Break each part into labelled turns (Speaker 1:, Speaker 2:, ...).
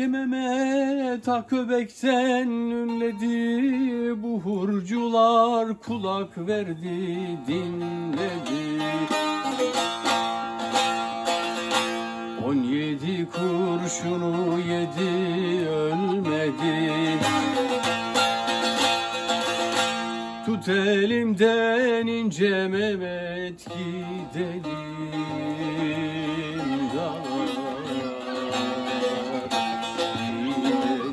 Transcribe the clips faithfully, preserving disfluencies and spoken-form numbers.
Speaker 1: Ali Mehmet Aköbek'ten ünledi, bu hurcular kulak verdi, dinledi. On yedi kurşunu yedi, ölmedi. Tut elimden ince Mehmet, gidelim dağlar, gidelim.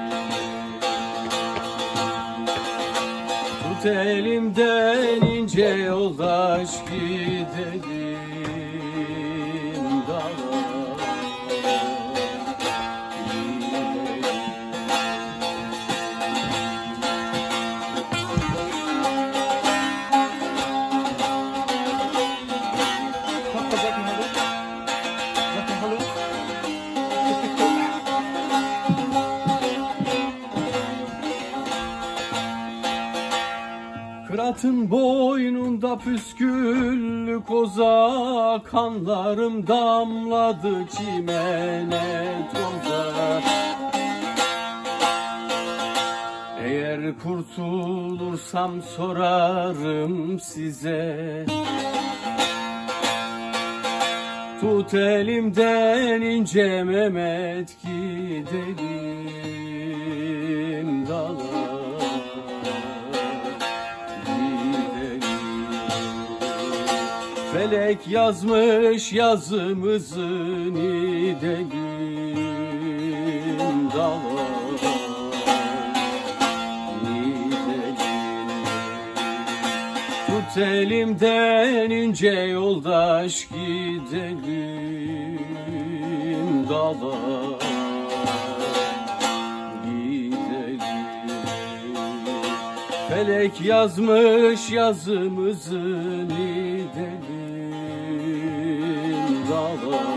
Speaker 1: Tut elimden ince yoldaş, gidelim dağlar. Kıratın boynunda püsküllü koza, kanlarım damladı çimene toza. Eğer kurtulursam sorarım size, tut elimden ince Mehmet, gidelim dağlar. Felek yazmış yazımızı, gidelim dağlar, gidelim. Tut elimden ince yoldaş, gidelim dağlar, gidelim. Felek yazmış yazımızı, gidelim dağlar.